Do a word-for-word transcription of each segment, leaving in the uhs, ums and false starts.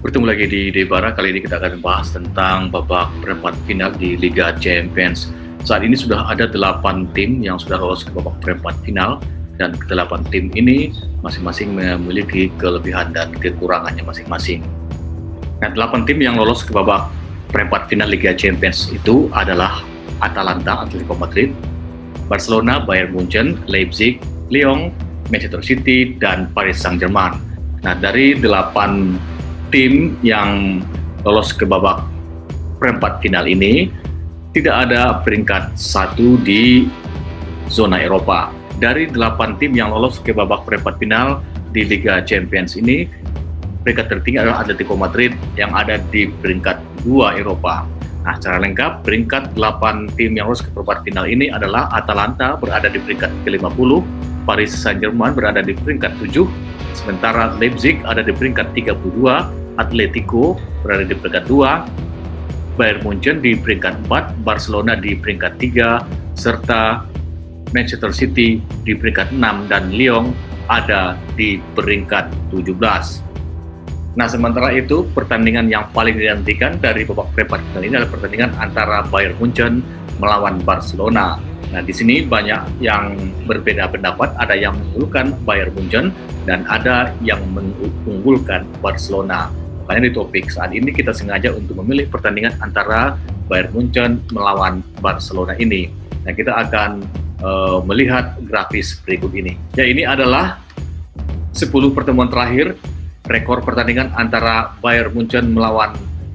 Bertemu lagi di Debara. Kali ini kita akan membahas tentang babak perempat final di Liga Champions. Saat ini sudah ada delapan tim yang sudah lolos ke babak perempat final, dan kedelapan tim ini masing-masing memiliki kelebihan dan kekurangannya masing-masing. Nah, delapan tim yang lolos ke babak perempat final Liga Champions itu adalah Atalanta, Atletico Madrid, Barcelona, Bayern Munchen, Leipzig, Lyon, Manchester City, dan Paris Saint-Germain. Nah, dari delapan tim yang lolos ke babak perempat final ini, tidak ada peringkat satu di zona Eropa. Dari delapan tim yang lolos ke babak perempat final di Liga Champions ini, peringkat tertinggi adalah Atletico Madrid yang ada di peringkat dua Eropa. Nah, secara lengkap, peringkat delapan tim yang lolos ke perempat final ini adalah Atalanta berada di peringkat ke lima puluh, Paris Saint-Germain berada di peringkat tujuh, sementara Leipzig ada di peringkat tiga puluh dua, Atletico berada di peringkat dua, Bayern Munchen di peringkat empat, Barcelona di peringkat tiga, serta Manchester City di peringkat enam, dan Lyon ada di peringkat tujuh belas. Nah, sementara itu, pertandingan yang paling dinantikan dari babak perempat final ini adalah pertandingan antara Bayern Munchen melawan Barcelona. Nah, di sini banyak yang berbeda pendapat, ada yang mengunggulkan Bayern Munchen dan ada yang mengunggulkan Barcelona. Makanya di topik saat ini kita sengaja untuk memilih pertandingan antara Bayern Munchen melawan Barcelona ini. Nah, kita akan uh, melihat grafis berikut ini. Ya, ini adalah sepuluh pertemuan terakhir rekor pertandingan antara Bayern Munchen melawan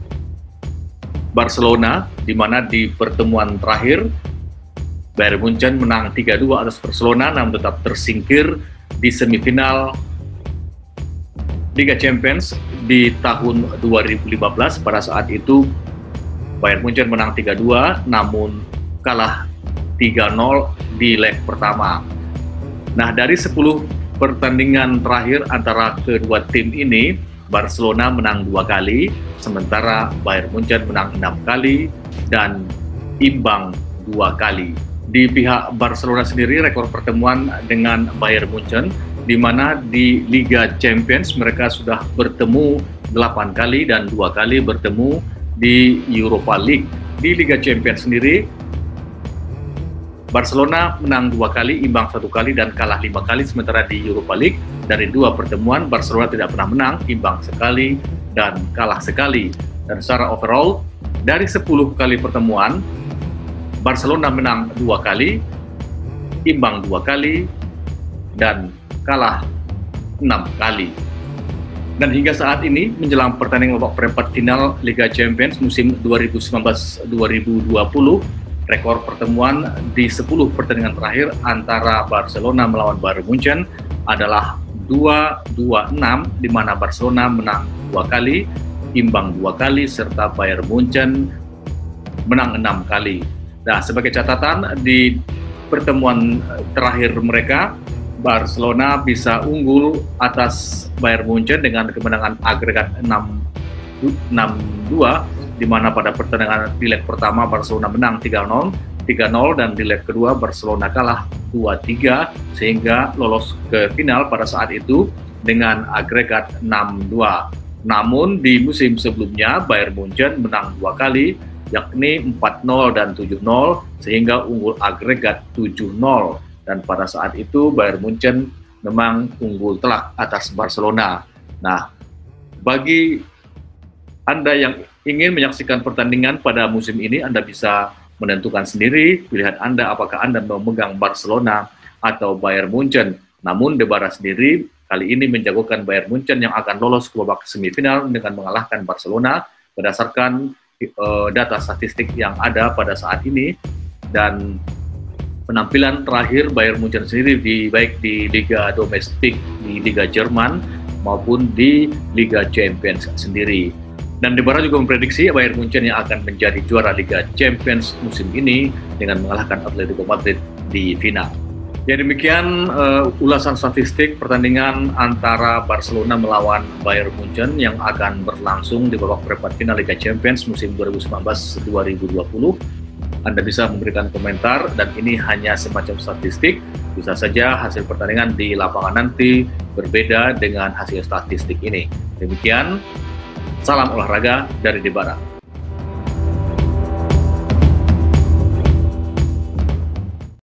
Barcelona, di mana di pertemuan terakhir Bayern Munchen menang tiga dua atas Barcelona, namun tetap tersingkir di semifinal Liga Champions di tahun dua ribu lima belas. Pada saat itu Bayern Munchen menang tiga dua, namun kalah tiga nol di leg pertama. Nah, dari sepuluh pertandingan terakhir antara kedua tim ini, Barcelona menang dua kali, sementara Bayern Munchen menang enam kali dan imbang dua kali. Di pihak Barcelona sendiri, rekor pertemuan dengan Bayern Munchen, di mana di Liga Champions mereka sudah bertemu delapan kali dan dua kali bertemu di Europa League. Di Liga Champions sendiri, Barcelona menang dua kali, imbang satu kali, dan kalah lima kali, sementara di Europa League dari dua pertemuan Barcelona tidak pernah menang, imbang sekali, dan kalah sekali. Dan secara overall, dari sepuluh kali pertemuan, Barcelona menang dua kali, imbang dua kali, dan kalah enam kali. Dan hingga saat ini, menjelang pertandingan babak perempat final Liga Champions musim dua ribu sembilan belas dua ribu dua puluh, rekor pertemuan di sepuluh pertandingan terakhir antara Barcelona melawan Bayern Munchen adalah dua dua enam, di mana Barcelona menang dua kali, imbang dua kali, serta Bayern Munchen menang enam kali. Nah, sebagai catatan, di pertemuan terakhir mereka, Barcelona bisa unggul atas Bayern Munchen dengan kemenangan agregat enam dua, di mana pada pertandingan di leg pertama Barcelona menang tiga nol, dan di leg kedua Barcelona kalah dua tiga, sehingga lolos ke final pada saat itu dengan agregat enam dua. Namun di musim sebelumnya Bayern Munchen menang dua kali, yakni empat nol dan tujuh nol, sehingga unggul agregat tujuh nol. Dan pada saat itu Bayern Munchen memang unggul telak atas Barcelona. Nah, bagi Anda yang ingin menyaksikan pertandingan pada musim ini, Anda bisa menentukan sendiri pilihan Anda apakah Anda memegang Barcelona atau Bayern Munchen. Namun Debara sendiri kali ini menjagokan Bayern Munchen yang akan lolos ke babak semifinal dengan mengalahkan Barcelona berdasarkan uh, data statistik yang ada pada saat ini, dan penampilan terakhir Bayern Munchen sendiri di baik di Liga Domestik, di Liga Jerman maupun di Liga Champions sendiri. Dan Debara juga memprediksi Bayern Munchen yang akan menjadi juara Liga Champions musim ini dengan mengalahkan Atletico Madrid di final. Ya, demikian uh, ulasan statistik pertandingan antara Barcelona melawan Bayern Munchen yang akan berlangsung di babak perempat final Liga Champions musim dua ribu sembilan belas dua ribu dua puluh. Anda bisa memberikan komentar, dan ini hanya semacam statistik. Bisa saja hasil pertandingan di lapangan nanti berbeda dengan hasil statistik ini. Demikian Salam olahraga dari Debara.